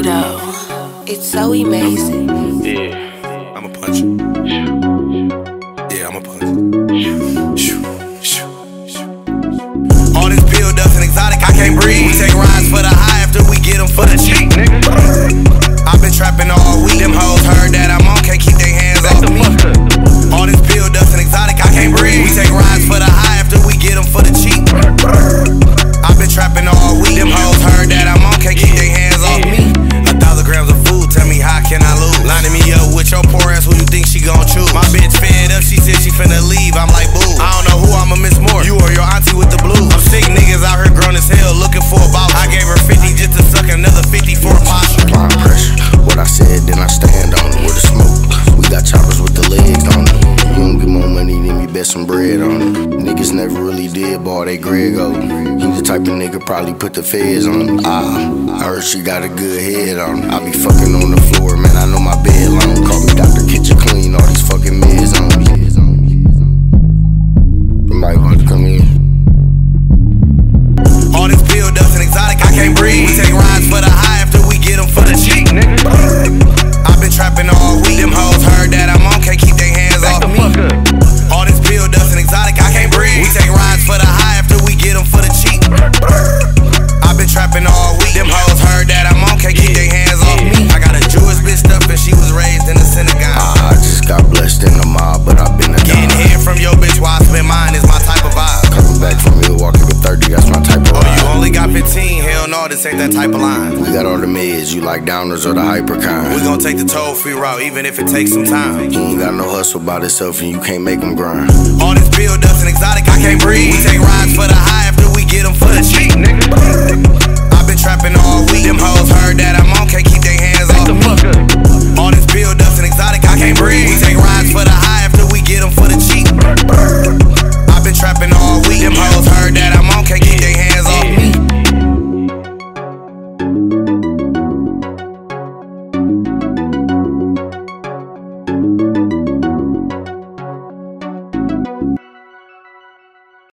though. It's so amazing. Yeah, I'ma punch you. Yeah, I'ma punch you. All this pill dust and exotic, I can't breathe. We take rides for the high after we get them for the cheap, nigga. I've been trapping all week. Them hoes heard that I'm on, can't keep their hands off me. All this pill dust and exotic, I can't breathe. We take rides for the high after we get them for the cheap. I've been trapping all week. Them hoes heard that I'm on, can't keep their hands off me. 1,000 grams of food, tell me how can I lose? Lining me up with your poor ass, who you think she gon' choose? My bitch fed up, she said she finna leave, I'm like boo. I don't know who I'ma miss more, you or your auntie with the blues. I'm sick niggas out here grown as hell, looking for a boss. I gave her 50 just to suck another 50 for a posture. Applying pressure, what I said, then I stand on it. With the smoke, we got choppers with the legs on it. You don't get more money than me, bet some bread on it. Niggas never really did ball they Grego. He the type of nigga probably put the feds on him. I heard she got a good head on it. I be fucking on the floor, man, I know my bed long. Call me Dr. Kitchen Clean, all these fucking meds on me. Somebody want to come in? All this pill dust and exotic, I can't breathe. We take rides for the high after we get them for the cheap, nigga. I've been trapping all week. Them hoes heard that I'm on, can't keep their hands off me. All this pill dust and exotic, I can't breathe. We take rides for the high after we get them for the cheap. I've been trapping all week. Them hoes heard that I'm on, can't keep their hands off me. I got a Jewish bitch stuff and she was raised in the synagogue. I just got blessed in the mob, but I've been a Getting dog. head from your bitch while I spend mine is my type of vibe. Coming back from Milwaukee with 30, that's my type of Oh, you ride. only got 15? Hell no, this ain't that type of line. We got all the meds, you like downers or the hyper kind. We gon' take the toll-free route, even if it takes some time. He ain't got no hustle by himself and you can't make him grind. All this pill dust and exotic, I can't breathe. We take rides